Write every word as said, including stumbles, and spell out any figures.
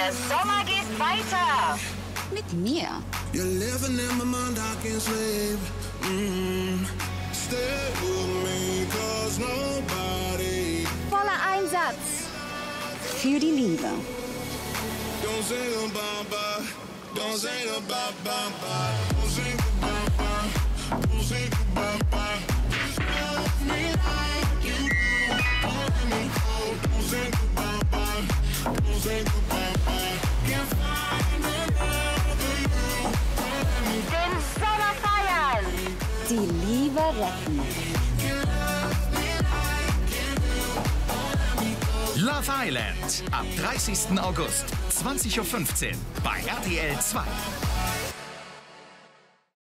Der Sommer geht weiter. Mit mir. Voller Einsatz. Für die Liebe. Den Sommer feiern. Die Liebe retten. Love Island ab dreißigsten August, zwanzig Uhr fünfzehn bei R T L Zwei.